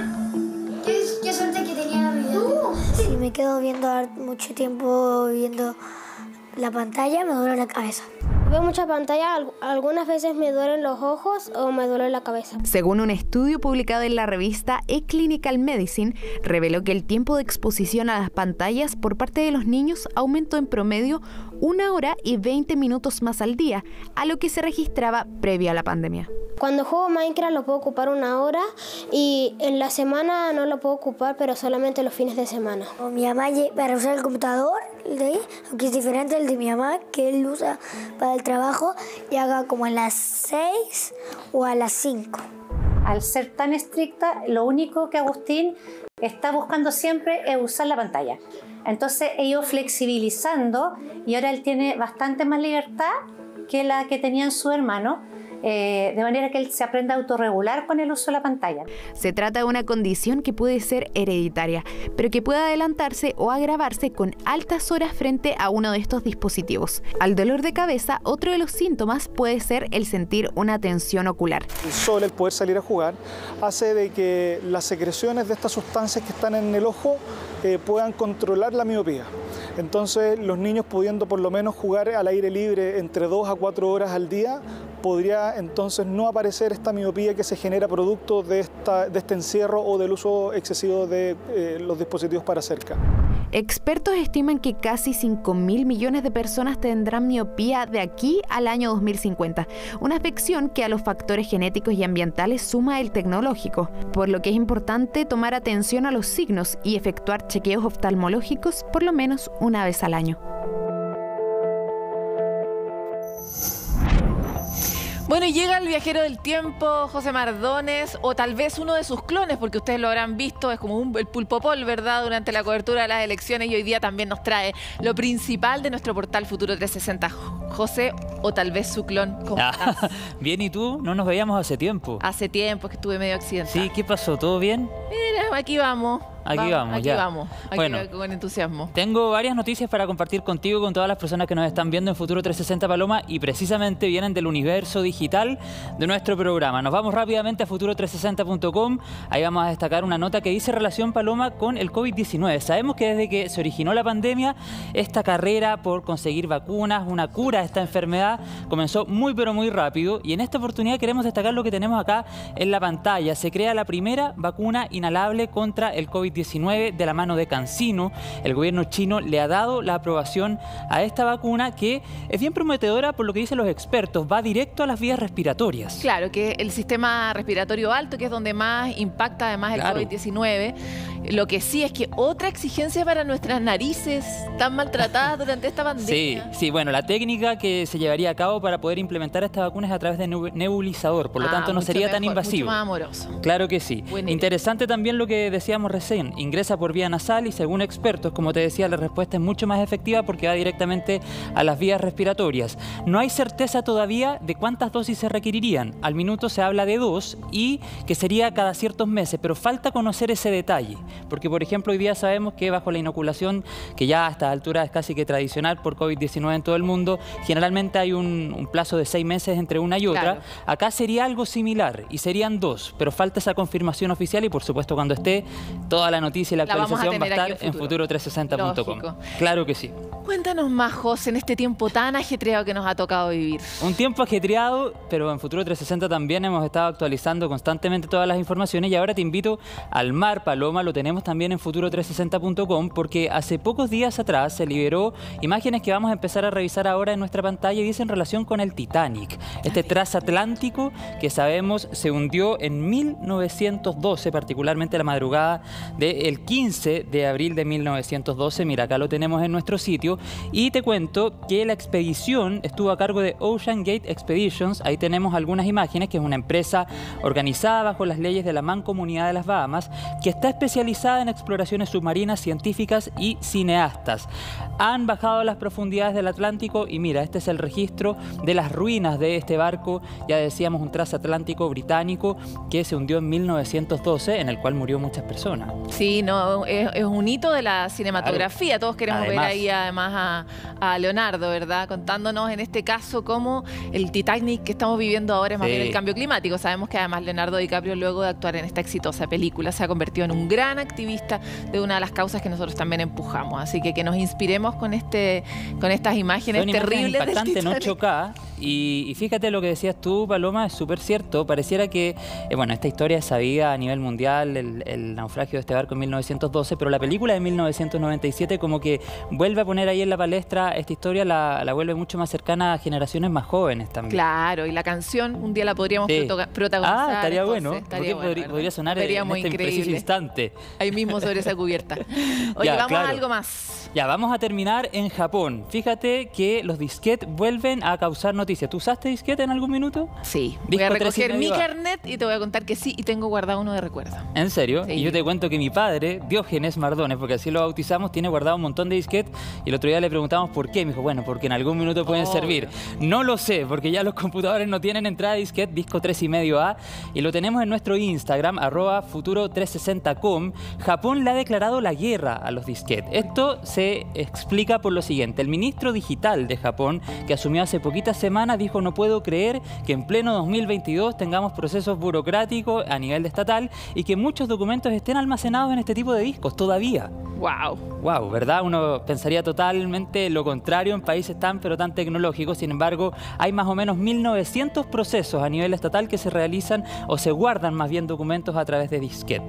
¿Qué, qué suerte que tenía la vida? Si me quedo viendo mucho tiempo viendo la pantalla, me duele la cabeza. Veo mucha pantalla, algunas veces me duelen los ojos o me duele la cabeza. Según un estudio publicado en la revista eClinical Medicine, reveló que el tiempo de exposición a las pantallas por parte de los niños aumentó en promedio una hora y veinte minutos más al día, a lo que se registraba previo a la pandemia. Cuando juego Minecraft lo puedo ocupar una hora y en la semana no lo puedo ocupar, pero solamente los fines de semana. Mi mamá, para usar el computador, aunque es diferente al de mi mamá, que él usa para el trabajo, y haga como a las seis o a las cinco. Al ser tan estricta, lo único que Agustín está buscando siempre es usar la pantalla. Entonces he ido flexibilizando y ahora él tiene bastante más libertad que la que tenían su hermano. Eh, de manera que él se aprenda a autorregular con el uso de la pantalla. Se trata de una condición que puede ser hereditaria, pero que puede adelantarse o agravarse con altas horas frente a uno de estos dispositivos. Al dolor de cabeza, otro de los síntomas puede ser el sentir una tensión ocular. El sol, el poder salir a jugar, hace de que las secreciones de estas sustancias que están en el ojo eh, puedan controlar la miopía. Entonces, los niños pudiendo por lo menos jugar al aire libre entre dos a cuatro horas al día, podría entonces no aparecer esta miopía que se genera producto de, esta, de este encierro o del uso excesivo de eh, los dispositivos para cerca. Expertos estiman que casi cinco mil millones de personas tendrán miopía de aquí al año dos mil cincuenta, una afección que a los factores genéticos y ambientales suma el tecnológico, por lo que es importante tomar atención a los signos y efectuar chequeos oftalmológicos por lo menos una vez al año. Bueno, y llega el viajero del tiempo, José Mardones, o tal vez uno de sus clones, porque ustedes lo habrán visto, es como un, el Pulpo Pol, ¿verdad?, durante la cobertura de las elecciones, y hoy día también nos trae lo principal de nuestro portal Futuro trescientos sesenta. José, o tal vez su clon, ¿cómo estás? Bien, ¿y tú? No nos veíamos hace tiempo. Hace tiempo, es que estuve medio accidental. Sí, ¿qué pasó? ¿Todo bien? Mira, aquí vamos. Aquí vamos, vamos aquí ya. vamos, aquí bueno, con entusiasmo. Tengo varias noticias para compartir contigo y con todas las personas que nos están viendo en Futuro trescientos sesenta, Paloma, y precisamente vienen del universo digital de nuestro programa. Nos vamos rápidamente a futuro trescientos sesenta punto com. Ahí vamos a destacar una nota que dice relación, Paloma, con el COVID diecinueve. Sabemos que desde que se originó la pandemia, esta carrera por conseguir vacunas, una cura a esta enfermedad, comenzó muy pero muy rápido, y en esta oportunidad queremos destacar lo que tenemos acá en la pantalla. Se crea la primera vacuna inhalable contra el COVID diecinueve de la mano de CanSino. El gobierno chino le ha dado la aprobación a esta vacuna, que es bien prometedora por lo que dicen los expertos. Va directo a las vías respiratorias. Claro, que el sistema respiratorio alto, que es donde más impacta además el Claro. COVID diecinueve. Lo que sí es que otra exigencia para nuestras narices tan maltratadas durante esta Sí, pandemia. sí, bueno, la técnica que se llevaría a cabo para poder implementar esta vacuna es a través de neu- nebulizador, por lo Ah, tanto no mucho sería tan mejor, invasivo. mucho más amoroso. Claro que sí. Buena idea. Interesante también lo que decíamos recién. Ingresa por vía nasal y, según expertos, como te decía, la respuesta es mucho más efectiva porque va directamente a las vías respiratorias. No hay certeza todavía de cuántas dosis se requerirían. Al minuto se habla de dos y que sería cada ciertos meses, pero falta conocer ese detalle. Porque, por ejemplo, hoy día sabemos que bajo la inoculación, que ya a esta altura es casi que tradicional por COVID diecinueve en todo el mundo, generalmente hay un, un plazo de seis meses entre una y otra. Claro. Acá sería algo similar y serían dos, pero falta esa confirmación oficial y, por supuesto, cuando esté toda la noticia y la La vamos a actualización va a tener aquí estar en en futuro trescientos sesenta punto com. Lógico. Claro que sí. Cuéntanos más, José, en este tiempo tan ajetreado que nos ha tocado vivir. Un tiempo ajetreado, pero en Futuro trescientos sesenta también hemos estado actualizando constantemente todas las informaciones, y ahora te invito al mar, Paloma. Lo tenemos también en futuro trescientos sesenta punto com, porque hace pocos días atrás se liberó imágenes que vamos a empezar a revisar ahora en nuestra pantalla y dicen relación con el Titanic, este transatlántico que sabemos se hundió en mil novecientos doce, particularmente la madrugada del quince de abril de mil novecientos doce. Mira, acá lo tenemos en nuestro sitio, y te cuento que la expedición estuvo a cargo de Ocean Gate Expeditions. Ahí tenemos algunas imágenes, que es una empresa organizada bajo las leyes de la Mancomunidad de las Bahamas, que está especializada en exploraciones submarinas, científicas y cineastas. Han bajado a las profundidades del Atlántico y mira, este es el registro de las ruinas de este barco, ya decíamos, un transatlántico británico que se hundió en mil novecientos doce, en el cual murió muchas personas. Sí, no, es, es un hito de la cinematografía. Claro. Todos queremos Además. ver ahí además a, a Leonardo, ¿verdad? Contándonos en este caso cómo el Titanic que estamos viviendo ahora es más Sí. bien el cambio climático. Sabemos que además Leonardo DiCaprio, luego de actuar en esta exitosa película, se ha convertido en un gran activista de una de las causas que nosotros también empujamos. Así que que nos inspiremos con este, con estas imágenes Son imágenes terribles del impactantes en Titanic. ocho K, y, y fíjate lo que decías tú, Paloma, es súper cierto. Pareciera que, eh, bueno, esta historia es sabida a nivel mundial, el, el naufragio de este barco en mil novecientos doce, pero la película de mil novecientos noventa y siete como que vuelve a poner ahí en la palestra esta historia, la, la vuelve mucho más cercana a generaciones más jóvenes también. Claro, y la canción un día la podríamos Sí. protaga- protagonizar. Ah, estaría entonces, bueno, estaría porque bueno, podría, ¿verdad? podría sonar Sería en muy este preciso increíble. instante. Ahí mismo sobre esa cubierta. Oye, Ya, vamos claro. a algo más. Ya, vamos a terminar en Japón. Fíjate que los disquetes vuelven a causar noticias. ¿Tú usaste disquete en algún minuto? Sí. Voy Disco a tres y recoger mi medio A. carnet y te voy a contar que sí, y tengo guardado uno de recuerdo. ¿En serio? Sí. Y yo te cuento que mi padre, Diógenes Mardones, porque así lo bautizamos, tiene guardado un montón de disquetes, y el otro día le preguntamos por qué. Me dijo, bueno, porque en algún minuto pueden Obvio. servir. No lo sé, porque ya los computadores no tienen entrada de disquete, disco tres y medio A, y lo tenemos en nuestro Instagram, arroba futuro trescientos sesenta punto com. Japón le ha declarado la guerra a los disquetes. Esto se explica por lo siguiente. El ministro digital de Japón, que asumió hace poquitas semanas, dijo, no puedo creer que en pleno dos mil veintidós tengamos procesos burocráticos a nivel estatal y que muchos documentos estén almacenados en este tipo de discos todavía. Wow. Wow, ¿verdad? Uno pensaría totalmente lo contrario en países tan pero tan tecnológicos. Sin embargo, hay más o menos mil novecientos procesos a nivel estatal que se realizan o se guardan más bien documentos a través de disquetes.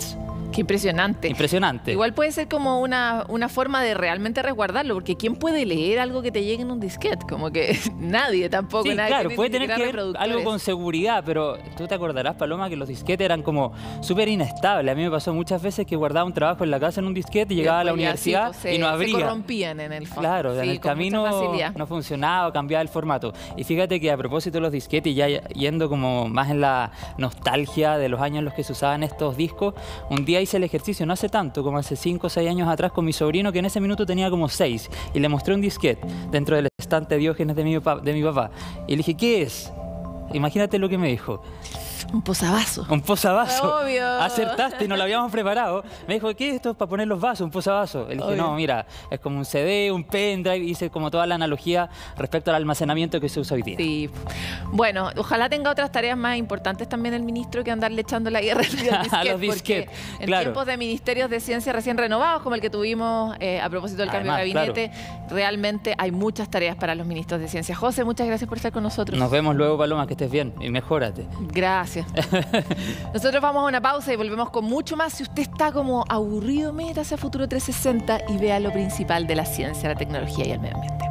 Qué impresionante. Impresionante. Igual puede ser como una, una forma de realmente resguardarlo, porque ¿quién puede leer algo que te llegue en un disquete? Como que nadie tampoco. Sí, nadie claro, puede tener que ver algo con seguridad, pero tú te acordarás, Paloma, que los disquetes eran como súper inestables. A mí me pasó muchas veces que guardaba un trabajo en la casa en un disquete y llegaba a la universidad sí, pues, y no abría. Se corrompían en el fondo. Claro, sí, en el camino no funcionaba, cambiaba el formato. Y fíjate que a propósito de los disquetes, ya yendo como más en la nostalgia de los años en los que se usaban estos discos, un día hice el ejercicio, no hace tanto, como hace cinco o seis años atrás, con mi sobrino, que en ese minuto tenía como seis, y le mostré un disquete dentro del estante Diógenes de mi, de mi papá. Y le dije, ¿qué es? Imagínate lo que me dijo. Un posavasos. Un posavasos. Obvio. Acertaste y no lo habíamos preparado. Me dijo, ¿qué es esto? Para poner los vasos, un posavasos. Le dije, Obvio. no, mira, es como un C D, un pendrive. Hice como toda la analogía respecto al almacenamiento que se usa hoy día. Sí. Bueno, ojalá tenga otras tareas más importantes también el ministro que andarle echando la guerra a los disquetes. En claro. tiempos de ministerios de ciencia recién renovados, como el que tuvimos eh, a propósito del Además, cambio de gabinete, claro. realmente hay muchas tareas para los ministros de ciencia. José, muchas gracias por estar con nosotros. Nos vemos luego, Paloma, que estés bien y mejórate. Gracias. Nosotros vamos a una pausa y volvemos con mucho más. Si usted está como aburrido, métase a Futuro trescientos sesenta y vea lo principal de la ciencia, la tecnología y el medio ambiente.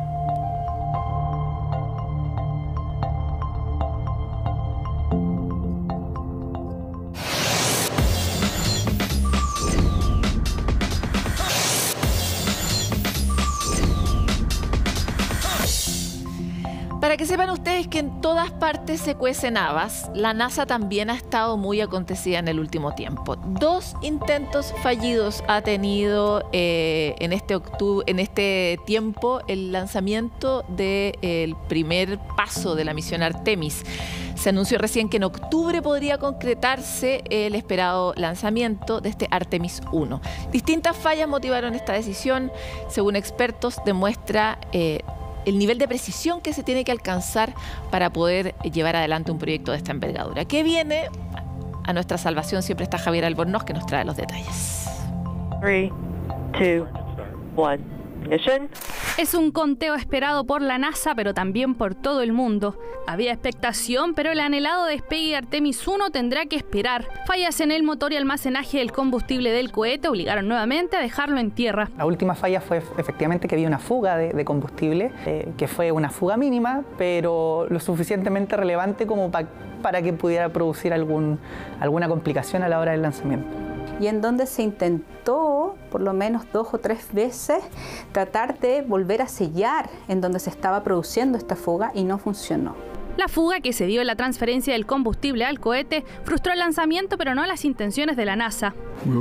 Para que sepan ustedes que en todas partes se cuecen habas, la NASA también ha estado muy acontecida en el último tiempo. Dos intentos fallidos ha tenido eh, en, este octubre, en este tiempo el lanzamiento del primer paso de la misión Artemis. Se anunció recién que en octubre podría concretarse el esperado lanzamiento de este Artemis uno. Distintas fallas motivaron esta decisión. Según expertos, demuestra eh, el nivel de precisión que se tiene que alcanzar para poder llevar adelante un proyecto de esta envergadura. ¿Qué viene? A nuestra salvación siempre está Javier Albornoz, que nos trae los detalles. tres, dos, uno. Es un conteo esperado por la NASA, pero también por todo el mundo. Había expectación, pero el anhelado despegue de Artemis uno tendrá que esperar. Fallas en el motor y almacenaje del combustible del cohete obligaron nuevamente a dejarlo en tierra. La última falla fue efectivamente que había una fuga de, de combustible, eh, que fue una fuga mínima, pero lo suficientemente relevante como pa, para que pudiera producir algún, alguna complicación a la hora del lanzamiento. Y en donde se intentó, por lo menos dos o tres veces, tratar de volver a sellar en donde se estaba produciendo esta fuga y no funcionó. La fuga que se dio en la transferencia del combustible al cohete frustró el lanzamiento, pero no las intenciones de la NASA.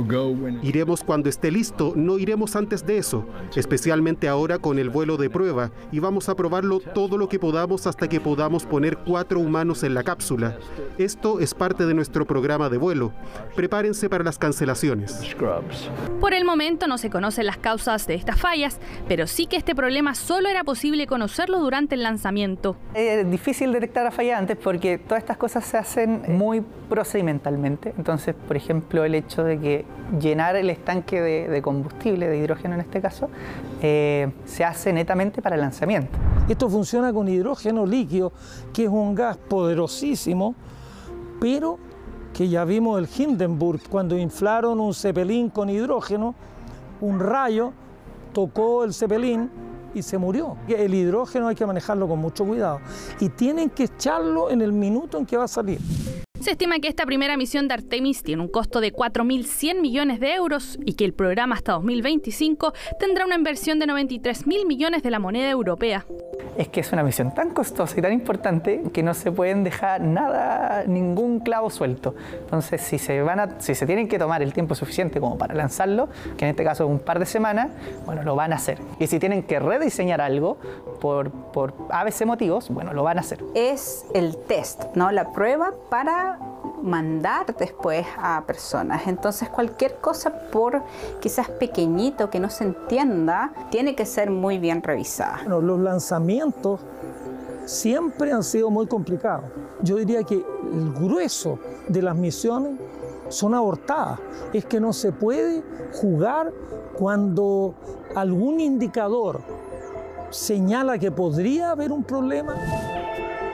Iremos cuando esté listo, no iremos antes de eso, especialmente ahora con el vuelo de prueba, y vamos a probarlo todo lo que podamos hasta que podamos poner cuatro humanos en la cápsula. Esto es parte de nuestro programa de vuelo. Prepárense para las cancelaciones. Por el momento no se conocen las causas de estas fallas, pero sí que este problema solo era posible conocerlo durante el lanzamiento. Es difícil detectar la falla antes porque todas estas cosas se hacen muy procedimentalmente. Entonces, por ejemplo, el hecho de que llenar el estanque de, de combustible, de hidrógeno en este caso, eh, se hace netamente para el lanzamiento. Esto funciona con hidrógeno líquido, que es un gas poderosísimo, pero que ya vimos el Hindenburg, cuando inflaron un Zeppelin con hidrógeno, un rayo tocó el Zeppelin y se murió. El hidrógeno hay que manejarlo con mucho cuidado y tienen que echarlo en el minuto en que va a salir. Se estima que esta primera misión de Artemis tiene un costo de cuatro mil cien millones de euros y que el programa hasta dos mil veinticinco tendrá una inversión de noventa y tres mil millones de la moneda europea. Es que es una misión tan costosa y tan importante que no se pueden dejar nada, ningún clavo suelto. Entonces, si se, van a, si se tienen que tomar el tiempo suficiente como para lanzarlo, que en este caso es un par de semanas, bueno, lo van a hacer. Y si tienen que rediseñar algo por, por A B C motivos, bueno, lo van a hacer. Es el test, ¿no? La prueba para mandar después a personas. Entonces cualquier cosa, por quizás pequeñito que no se entienda, tiene que ser muy bien revisada. Bueno, los lanzamientos siempre han sido muy complicados. Yo diría que el grueso de las misiones son abortadas. Es que no se puede jugar cuando algún indicador señala que podría haber un problema.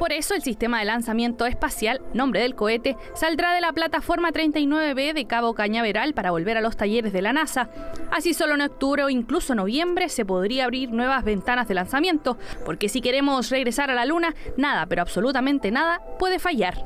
Por eso el sistema de lanzamiento espacial, nombre del cohete, saldrá de la plataforma treinta y nueve B de Cabo Cañaveral para volver a los talleres de la NASA. Así solo en octubre o incluso noviembre se podría abrir nuevas ventanas de lanzamiento, porque si queremos regresar a la Luna, nada, pero absolutamente nada, puede fallar.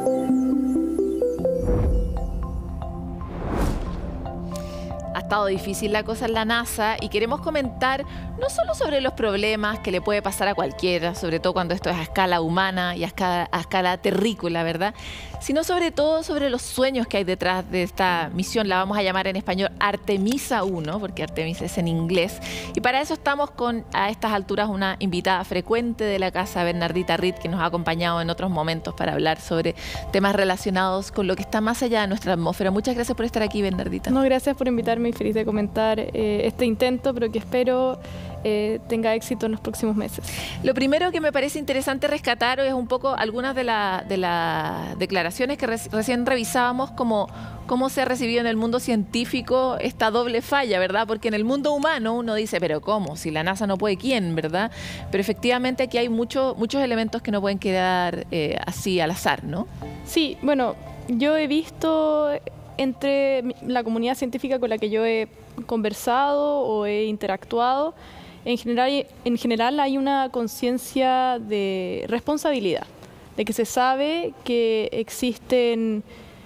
Ha estado difícil la cosa en la NASA y queremos comentar no solo sobre los problemas que le puede pasar a cualquiera, sobre todo cuando esto es a escala humana y a escala, a escala terrícola, ¿verdad? Sino sobre todo sobre los sueños que hay detrás de esta misión. La vamos a llamar en español Artemisa uno, porque Artemisa es en inglés. Y para eso estamos con, a estas alturas, una invitada frecuente de la casa, Bernardita Reed, que nos ha acompañado en otros momentos para hablar sobre temas relacionados con lo que está más allá de nuestra atmósfera. Muchas gracias por estar aquí, Bernardita. No, gracias por invitarme y feliz de comentar eh, este intento, pero que espero eh, tenga éxito en los próximos meses. Lo primero que me parece interesante rescatar es un poco algunas de las de la declaraciones que re recién revisábamos, como cómo se ha recibido en el mundo científico esta doble falla, ¿verdad? Porque en el mundo humano uno dice, pero ¿cómo? Si la NASA no puede, ¿quién? ¿Verdad? Pero efectivamente aquí hay mucho, muchos elementos que no pueden quedar eh, así al azar, ¿no? Sí, bueno, yo he visto entre la comunidad científica con la que yo he conversado o he interactuado, en general, en general hay una conciencia de responsabilidad, de que se sabe que existen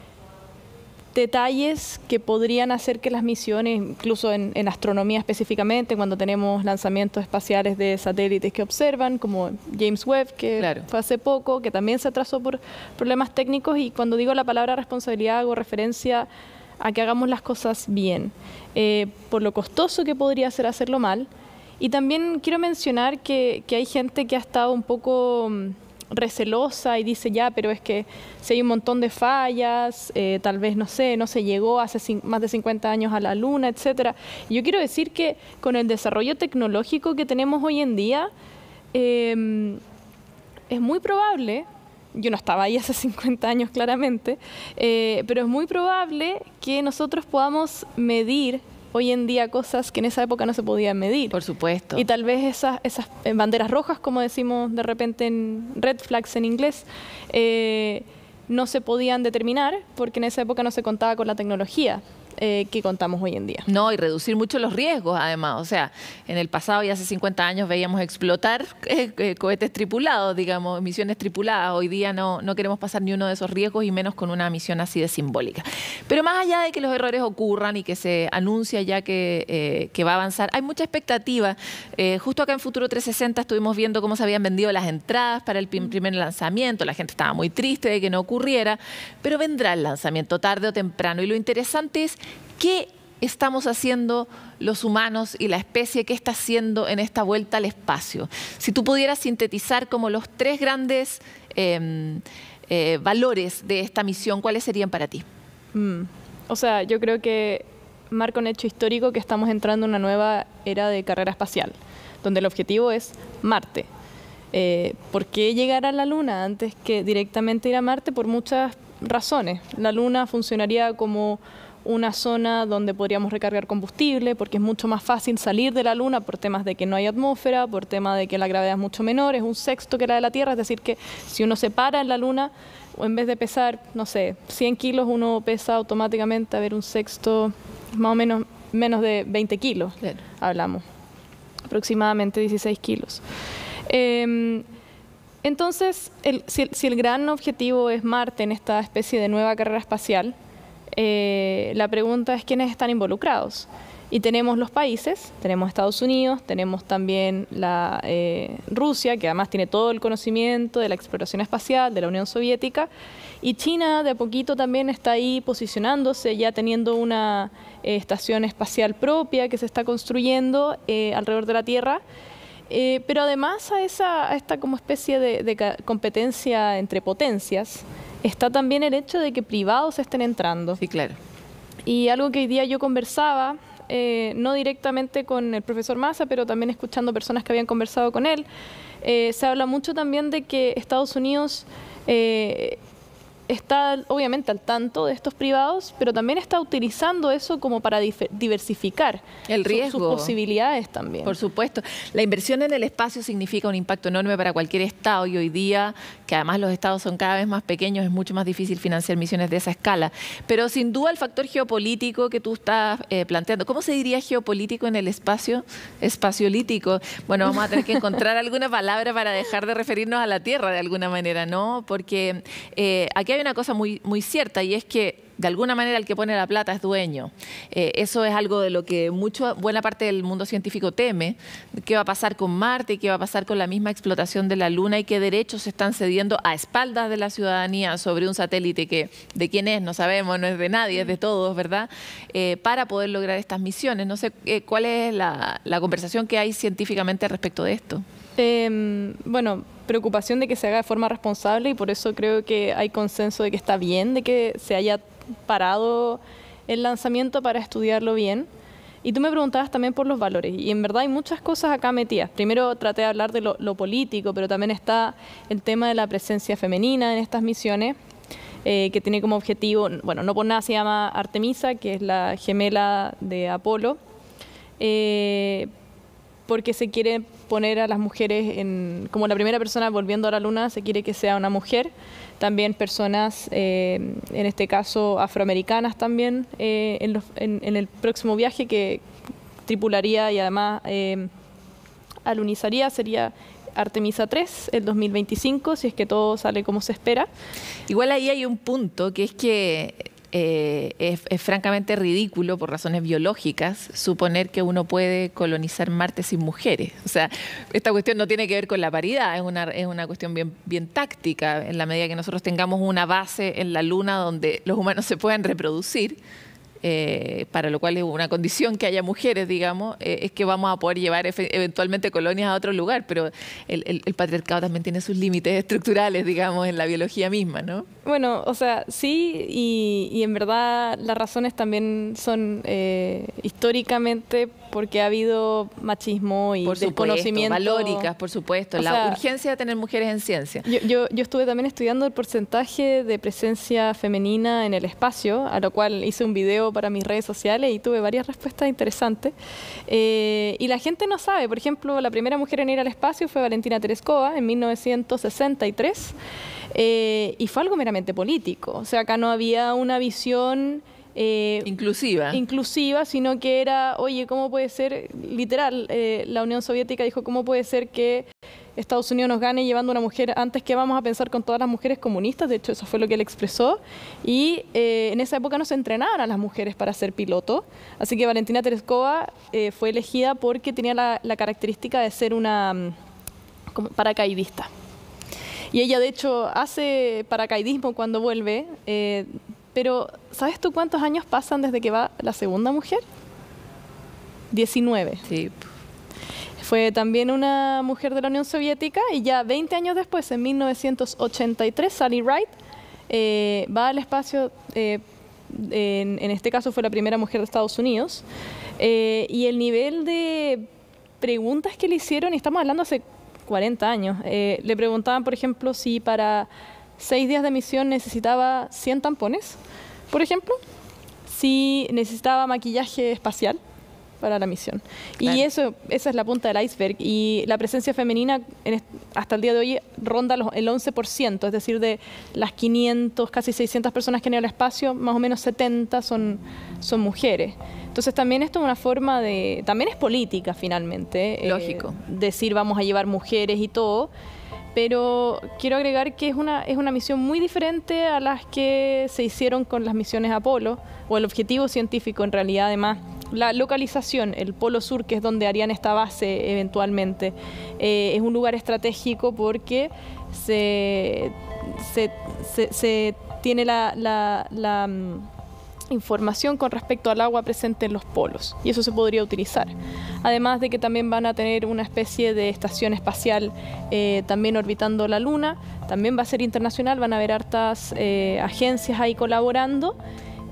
detalles que podrían hacer que las misiones, incluso en, en astronomía específicamente, cuando tenemos lanzamientos espaciales de satélites que observan, como James Webb, que claro. fue hace poco, que también se atrasó por problemas técnicos, y cuando digo la palabra responsabilidad hago referencia a que hagamos las cosas bien, eh, por lo costoso que podría ser hacerlo mal. Y también quiero mencionar que, que hay gente que ha estado un poco recelosa y dice, ya, pero es que si hay un montón de fallas, eh, tal vez, no sé, no se llegó hace más de cincuenta años a la Luna, etcétera. Y yo quiero decir que con el desarrollo tecnológico que tenemos hoy en día, eh, es muy probable, yo no estaba ahí hace cincuenta años claramente, eh, pero es muy probable que nosotros podamos medir hoy en día cosas que en esa época no se podían medir. Por supuesto. Y tal vez esas, esas banderas rojas, como decimos de repente en red flags en inglés, eh, no se podían determinar porque en esa época no se contaba con la tecnología eh, que contamos hoy en día. No, y reducir mucho los riesgos, además. O sea, en el pasado y hace cincuenta años veíamos explotar eh, eh, cohetes tripulados, digamos, misiones tripuladas. Hoy día no, no queremos pasar ni uno de esos riesgos, y menos con una misión así de simbólica. Pero más allá de que los errores ocurran y que se anuncia ya que, eh, que va a avanzar, hay mucha expectativa. Eh, justo acá en Futuro trescientos sesenta estuvimos viendo cómo se habían vendido las entradas para el primer lanzamiento. La gente estaba muy triste de que no ocurriera, pero vendrá el lanzamiento tarde o temprano. Y lo interesante es qué estamos haciendo los humanos y la especie, qué está haciendo en esta vuelta al espacio. Si tú pudieras sintetizar como los tres grandes eh, eh, valores de esta misión, ¿cuáles serían para ti? Mm. O sea, yo creo que marca un hecho histórico que estamos entrando en una nueva era de carrera espacial, donde el objetivo es Marte. Eh, ¿Por qué llegar a la Luna antes que directamente ir a Marte? Por muchas razones. La Luna funcionaría como una zona donde podríamos recargar combustible, porque es mucho más fácil salir de la Luna por temas de que no hay atmósfera, por tema de que la gravedad es mucho menor, es un sexto que la de la Tierra, es decir, que si uno se para en la Luna, o en vez de pesar, no sé, cien kilos, uno pesa automáticamente, a ver, un sexto, más o menos, menos de veinte kilos, claro. Hablamos, aproximadamente dieciséis kilos. Eh, entonces, el, si, el, si el gran objetivo es Marte en esta especie de nueva carrera espacial, Eh, la pregunta es quiénes están involucrados. Y tenemos los países, tenemos Estados Unidos, tenemos también la eh, Rusia, que además tiene todo el conocimiento de la exploración espacial, de la Unión Soviética, y China de a poquito también está ahí posicionándose, ya teniendo una eh, estación espacial propia que se está construyendo eh, alrededor de la Tierra. Eh, pero además a, esa, a esta como especie de, de competencia entre potencias, está también el hecho de que privados estén entrando. Sí, claro. Y algo que hoy día yo conversaba, eh, no directamente con el profesor Massa, pero también escuchando personas que habían conversado con él, eh, se habla mucho también de que Estados Unidos eh, está obviamente al tanto de estos privados, pero también está utilizando eso como para diversificar el riesgo, su, sus posibilidades también. Por supuesto. La inversión en el espacio significa un impacto enorme para cualquier estado y hoy día, que además los estados son cada vez más pequeños, es mucho más difícil financiar misiones de esa escala. Pero sin duda el factor geopolítico que tú estás eh, planteando, ¿cómo se diría geopolítico en el espacio? Espaciolítico. Bueno, vamos a tener que encontrar alguna palabra para dejar de referirnos a la Tierra de alguna manera, ¿no? Porque eh, aquí hay una cosa muy, muy cierta y es que de alguna manera el que pone la plata es dueño. Eh, eso es algo de lo que mucho, buena parte del mundo científico teme. ¿Qué va a pasar con Marte? ¿Qué va a pasar con la misma explotación de la Luna? ¿Y qué derechos se están cediendo a espaldas de la ciudadanía sobre un satélite que de quién es? No sabemos, no es de nadie, es de todos, ¿verdad? Eh, para poder lograr estas misiones. No sé eh, cuál es la, la conversación que hay científicamente respecto de esto. Eh, bueno, preocupación de que se haga de forma responsable y por eso creo que hay consenso de que está bien de que se haya parado el lanzamiento para estudiarlo bien. Y tú me preguntabas también por los valores y en verdad hay muchas cosas acá metidas. Primero traté de hablar de lo, lo político, pero también está el tema de la presencia femenina en estas misiones, eh, que tiene como objetivo, bueno, no por nada se llama Artemisa, que es la gemela de Apolo, eh, porque se quiere poner a las mujeres en, como la primera persona volviendo a la Luna, se quiere que sea una mujer. También personas, eh, en este caso afroamericanas también, eh, en, los, en, en el próximo viaje que tripularía y además eh, alunizaría sería Artemisa tres, el dos mil veinticinco, si es que todo sale como se espera. Igual ahí hay un punto que es que Eh, es, es francamente ridículo por razones biológicas suponer que uno puede colonizar Marte sin mujeres. O sea, esta cuestión no tiene que ver con la paridad, es una, es una cuestión bien, bien táctica. En la medida que nosotros tengamos una base en la Luna donde los humanos se puedan reproducir, eh, para lo cual es una condición que haya mujeres, digamos, eh, es que vamos a poder llevar eventualmente colonias a otro lugar, pero el, el, el patriarcado también tiene sus límites estructurales, digamos, en la biología misma, ¿no? Bueno, o sea, sí, y, y en verdad las razones también son eh, históricamente porque ha habido machismo y por desconocimiento. Supuesto, valóricas, por supuesto, o la sea, urgencia de tener mujeres en ciencia. Yo, yo, yo estuve también estudiando el porcentaje de presencia femenina en el espacio, a lo cual hice un video para mis redes sociales y tuve varias respuestas interesantes. Eh, y la gente no sabe, por ejemplo, la primera mujer en ir al espacio fue Valentina Tereskova en mil novecientos sesenta y tres. Eh, y fue algo meramente político, o sea, acá no había una visión eh, inclusiva. inclusiva, sino que era, oye, ¿cómo puede ser? Literal, eh, la Unión Soviética dijo, ¿cómo puede ser que Estados Unidos nos gane llevando a una mujer antes que vamos a pensar con todas las mujeres comunistas? De hecho, eso fue lo que él expresó. Y eh, en esa época no se entrenaban a las mujeres para ser piloto, así que Valentina Tereskova eh, fue elegida porque tenía la, la característica de ser una como paracaidista. Y ella, de hecho, hace paracaidismo cuando vuelve, eh, pero ¿sabes tú cuántos años pasan desde que va la segunda mujer? diecinueve. Sí. Fue también una mujer de la Unión Soviética y ya veinte años después, en mil novecientos ochenta y tres, Sally Ride eh, va al espacio, eh, en, en este caso fue la primera mujer de Estados Unidos, eh, y el nivel de preguntas que le hicieron, y estamos hablando hace cuarenta años, eh, le preguntaban, por ejemplo, si para seis días de misión necesitaba cien tampones, por ejemplo, si necesitaba maquillaje espacial para la misión. Claro. Y eso, esa es la punta del iceberg. Y la presencia femenina en, hasta el día de hoy ronda los, el once por ciento, es decir, de las quinientas, casi seiscientas personas que han ido al espacio, más o menos setenta son, son mujeres. Entonces también esto es una forma de, también es política finalmente. Lógico. Eh, decir vamos a llevar mujeres y todo, pero quiero agregar que es una, es una misión muy diferente a las que se hicieron con las misiones Apolo, o el objetivo científico en realidad, además. La localización, el Polo Sur, que es donde harían esta base eventualmente, eh, es un lugar estratégico porque se, se, se, se tiene la... la, la información con respecto al agua presente en los polos y eso se podría utilizar. Además de que también van a tener una especie de estación espacial eh, también orbitando la Luna, también va a ser internacional, van a haber hartas eh, agencias ahí colaborando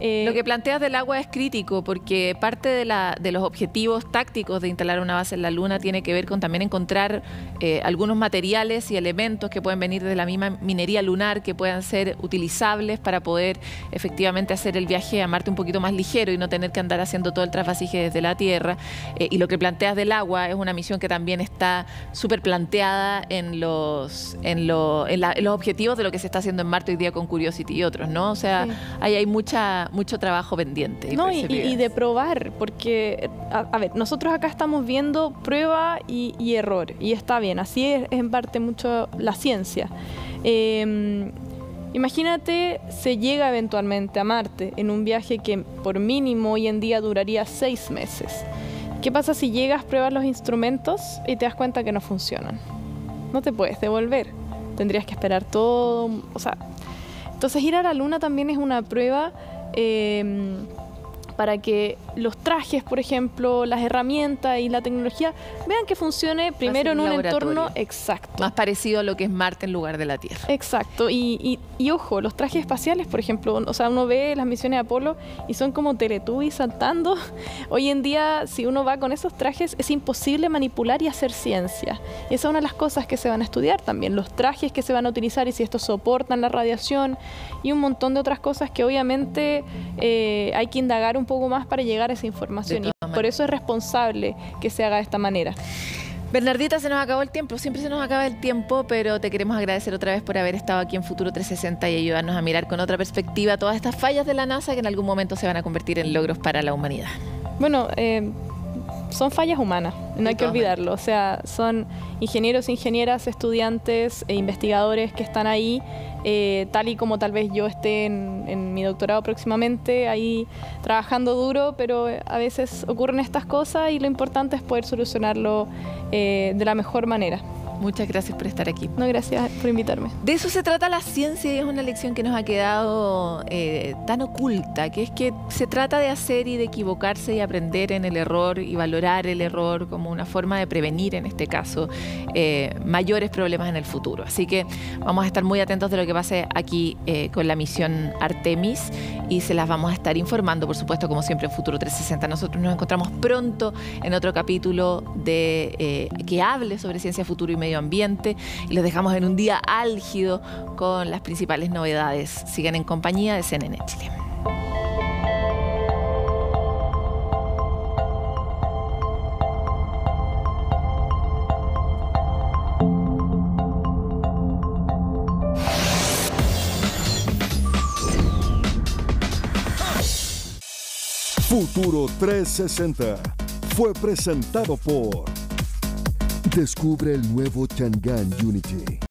Eh, Lo que planteas del agua es crítico porque parte de, la, de los objetivos tácticos de instalar una base en la Luna tiene que ver con también encontrar eh, algunos materiales y elementos que pueden venir de la misma minería lunar que puedan ser utilizables para poder efectivamente hacer el viaje a Marte un poquito más ligero y no tener que andar haciendo todo el trasvasije desde la Tierra. Eh, y lo que planteas del agua es una misión que también está súper planteada en los, en, lo, en, la, en los objetivos de lo que se está haciendo en Marte hoy día con Curiosity y otros, ¿no? O sea, sí. ahí hay mucha, mucho trabajo pendiente. Y no, y, y de probar, porque, a, a ver, nosotros acá estamos viendo prueba y, y error, y está bien, así es, es en parte mucho la ciencia. Eh, imagínate, se llega eventualmente a Marte en un viaje que por mínimo hoy en día duraría seis meses. ¿Qué pasa si llegas, pruebas los instrumentos y te das cuenta que no funcionan? No te puedes devolver, tendrías que esperar todo, o sea... Entonces ir a la Luna también es una prueba eh, para que los trajes, por ejemplo, las herramientas y la tecnología vean que funcione primero en un entorno exacto. Más parecido a lo que es Marte en lugar de la Tierra. Exacto. Y, y, y ojo, los trajes espaciales, por ejemplo, o sea, uno ve las misiones de Apolo y son como Teletubbies saltando. Hoy en día, si uno va con esos trajes, es imposible manipular y hacer ciencia. Y esa es una de las cosas que se van a estudiar también, los trajes que se van a utilizar y si estos soportan la radiación y un montón de otras cosas que obviamente eh, hay que indagar un poco más para llegar a esa información. Y por eso es responsable que se haga de esta manera. Bernardita, se nos acabó el tiempo, siempre se nos acaba el tiempo, pero te queremos agradecer otra vez por haber estado aquí en Futuro trescientos sesenta y ayudarnos a mirar con otra perspectiva todas estas fallas de la NASA que en algún momento se van a convertir en logros para la humanidad. Bueno, eh, son fallas humanas, no hay que olvidarlo. O sea, son ingenieros, ingenieras, estudiantes e investigadores que están ahí, eh, tal y como tal vez yo esté en, en mi doctorado próximamente, ahí trabajando duro, pero a veces ocurren estas cosas y lo importante es poder solucionarlo eh, de la mejor manera. Muchas gracias por estar aquí. No, gracias por invitarme. De eso se trata la ciencia y es una lección que nos ha quedado eh, tan oculta, que es que se trata de hacer y de equivocarse y aprender en el error y valorar el error como una forma de prevenir, en este caso, eh, mayores problemas en el futuro. Así que vamos a estar muy atentos de lo que pase aquí eh, con la misión Artemis y se las vamos a estar informando, por supuesto, como siempre en Futuro trescientos sesenta. Nosotros nos encontramos pronto en otro capítulo de eh, que hable sobre ciencia, futuro y medio ambiente y los dejamos en un día álgido con las principales novedades. Sigan en compañía de C N N Chile. Futuro trescientos sesenta fue presentado por... Descubre el nuevo Chang'an Unity.